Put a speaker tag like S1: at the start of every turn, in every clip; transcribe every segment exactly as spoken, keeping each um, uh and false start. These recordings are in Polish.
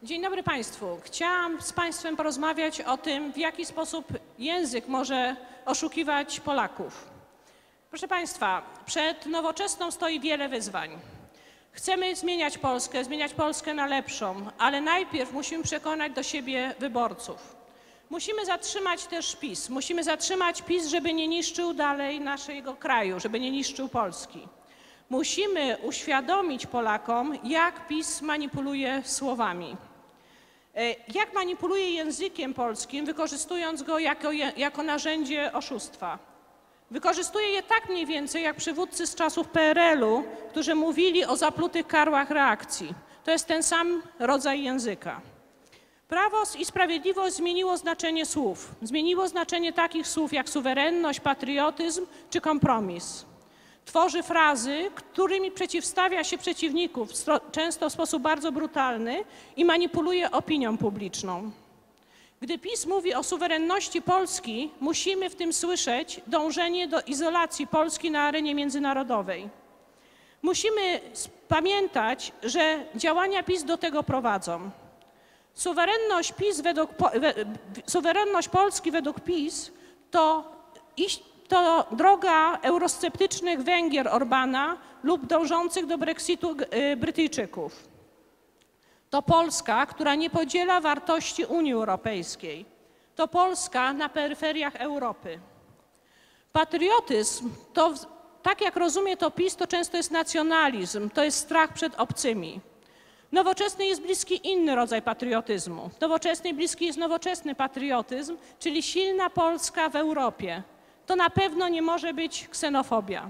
S1: Dzień dobry Państwu. Chciałam z Państwem porozmawiać o tym, w jaki sposób język może oszukiwać Polaków. Proszę Państwa, przed Nowoczesną stoi wiele wyzwań. Chcemy zmieniać Polskę, zmieniać Polskę na lepszą, ale najpierw musimy przekonać do siebie wyborców. Musimy zatrzymać też PiS. Musimy zatrzymać PiS, żeby nie niszczył dalej naszego kraju, żeby nie niszczył Polski. Musimy uświadomić Polakom, jak PiS manipuluje słowami. Jak manipuluje językiem polskim, wykorzystując go jako, jako narzędzie oszustwa. Wykorzystuje je tak mniej więcej jak przywódcy z czasów P R L u, którzy mówili o zaplutych karłach reakcji. To jest ten sam rodzaj języka. Prawo i Sprawiedliwość zmieniło znaczenie słów. Zmieniło znaczenie takich słów jak suwerenność, patriotyzm czy kompromis. Tworzy frazy, którymi przeciwstawia się przeciwników, często w sposób bardzo brutalny i manipuluje opinią publiczną. Gdy PiS mówi o suwerenności Polski, musimy w tym słyszeć dążenie do izolacji Polski na arenie międzynarodowej. Musimy pamiętać, że działania PiS do tego prowadzą. Suwerenność, PiS według, suwerenność Polski według PiS to iść To droga eurosceptycznych Węgier Orbana lub dążących do Brexitu Brytyjczyków. To Polska, która nie podziela wartości Unii Europejskiej. To Polska na peryferiach Europy. Patriotyzm, to, tak jak rozumie to PiS, to często jest nacjonalizm, to jest strach przed obcymi. Nowoczesny jest bliski inny rodzaj patriotyzmu. Nowoczesny bliski jest nowoczesny patriotyzm, czyli silna Polska w Europie. To na pewno nie może być ksenofobia.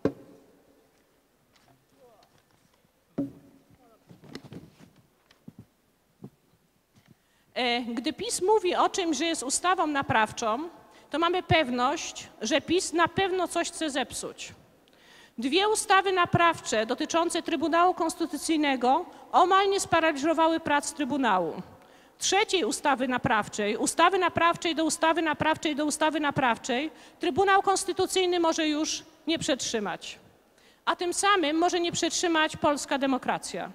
S1: Gdy PiS mówi o czymś, że jest ustawą naprawczą, to mamy pewność, że PiS na pewno coś chce zepsuć. Dwie ustawy naprawcze dotyczące Trybunału Konstytucyjnego omal nie sparaliżowały prac Trybunału. Trzeciej ustawy naprawczej, ustawy naprawczej do ustawy naprawczej do ustawy naprawczej, Trybunał Konstytucyjny może już nie przetrzymać, a tym samym może nie przetrzymać polska demokracja.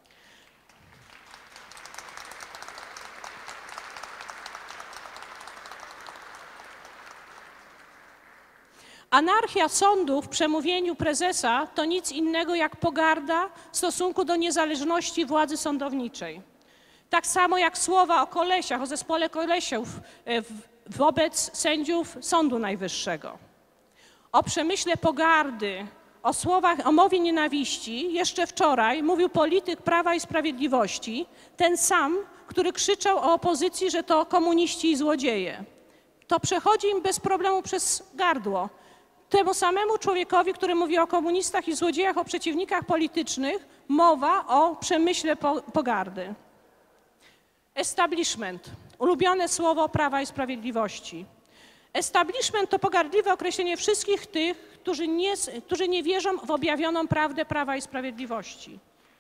S1: Anarchia sądów w przemówieniu prezesa to nic innego jak pogarda w stosunku do niezależności władzy sądowniczej. Tak samo jak słowa o kolesiach, o zespole kolesiów wobec sędziów Sądu Najwyższego. O przemyśle pogardy, o słowach, o mowie nienawiści jeszcze wczoraj mówił polityk Prawa i Sprawiedliwości, ten sam, który krzyczał o opozycji, że to komuniści i złodzieje. To przechodzi im bez problemu przez gardło. Temu samemu człowiekowi, który mówi o komunistach i złodziejach, o przeciwnikach politycznych, mowa o przemyśle pogardy. Establishment, ulubione słowo Prawa i Sprawiedliwości. Establishment to pogardliwe określenie wszystkich tych, którzy nie, którzy nie wierzą w objawioną prawdę Prawa i Sprawiedliwości.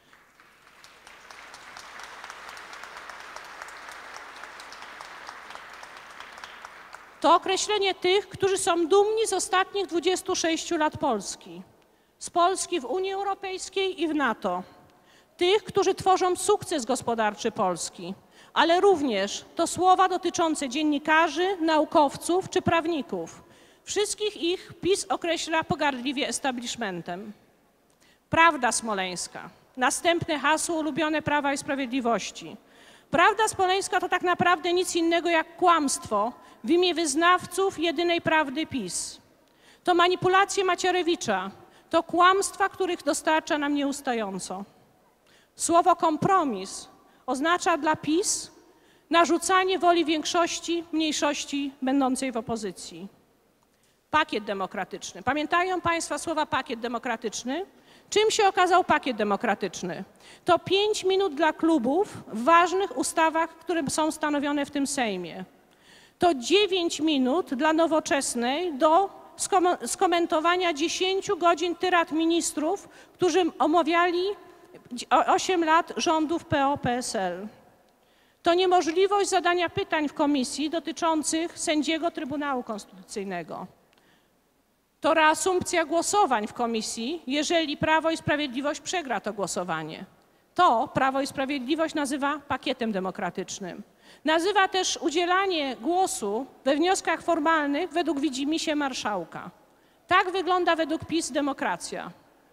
S1: To określenie tych, którzy są dumni z ostatnich dwudziestu sześciu lat Polski. Z Polski w Unii Europejskiej i w NATO. Tych, którzy tworzą sukces gospodarczy Polski. Ale również to słowa dotyczące dziennikarzy, naukowców czy prawników. Wszystkich ich PiS określa pogardliwie establishmentem. Prawda smoleńska. Następne hasło ulubione Prawa i Sprawiedliwości. Prawda smoleńska to tak naprawdę nic innego jak kłamstwo w imię wyznawców jedynej prawdy PiS. To manipulacje Macierewicza. To kłamstwa, których dostarcza nam nieustająco. Słowo kompromis oznacza dla PiS narzucanie woli większości mniejszości będącej w opozycji. Pakiet demokratyczny. Pamiętają Państwo słowa pakiet demokratyczny? Czym się okazał pakiet demokratyczny? To pięć minut dla klubów w ważnych ustawach, które są stanowione w tym Sejmie. To dziewięć minut dla Nowoczesnej do skomentowania dziesięciu godzin tyrad ministrów, którzy omawiali osiem lat rządów P O P S L. To niemożliwość zadania pytań w komisji dotyczących sędziego Trybunału Konstytucyjnego. To reasumpcja głosowań w komisji, jeżeli Prawo i Sprawiedliwość przegra to głosowanie. To Prawo i Sprawiedliwość nazywa pakietem demokratycznym. Nazywa też udzielanie głosu we wnioskach formalnych według widzimisię marszałka. Tak wygląda według PiS demokracja.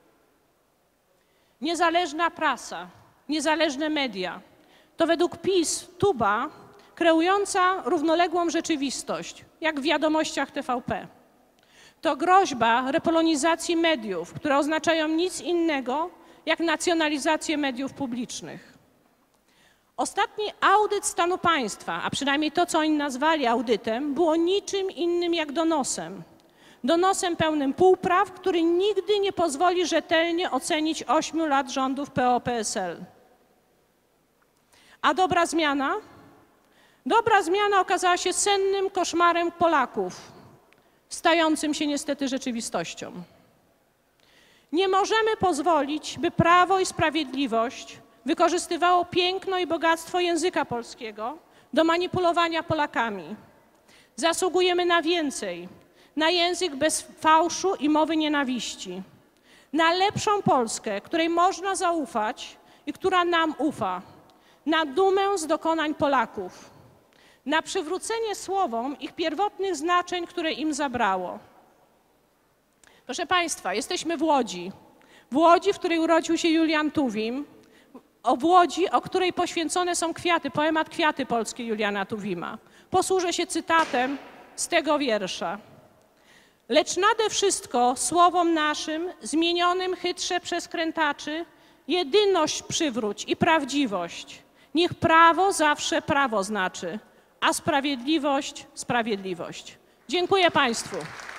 S1: Niezależna prasa, niezależne media to według PiS tuba kreująca równoległą rzeczywistość, jak w wiadomościach T V P. To groźba repolonizacji mediów, które oznaczają nic innego jak nacjonalizację mediów publicznych. Ostatni audyt stanu państwa, a przynajmniej to, co oni nazwali audytem, było niczym innym jak donosem. Donosem pełnym półpraw, który nigdy nie pozwoli rzetelnie ocenić ośmiu lat rządów P O P S L. A dobra zmiana? Dobra zmiana okazała się sennym koszmarem Polaków, stającym się niestety rzeczywistością. Nie możemy pozwolić, by Prawo i Sprawiedliwość wykorzystywało piękno i bogactwo języka polskiego do manipulowania Polakami. Zasługujemy na więcej, na język bez fałszu i mowy nienawiści, na lepszą Polskę, której można zaufać i która nam ufa, na dumę z dokonań Polaków, na przywrócenie słowom ich pierwotnych znaczeń, które im zabrało. Proszę Państwa, jesteśmy w Łodzi. W Łodzi, w której urodził się Julian Tuwim, o w Łodzi, o której poświęcone są kwiaty, poemat Kwiaty polskie Juliana Tuwima. Posłużę się cytatem z tego wiersza. Lecz nade wszystko słowom naszym, zmienionym chytrze przez krętaczy, jedyność przywróć i prawdziwość. Niech prawo zawsze prawo znaczy, a sprawiedliwość sprawiedliwość. Dziękuję Państwu.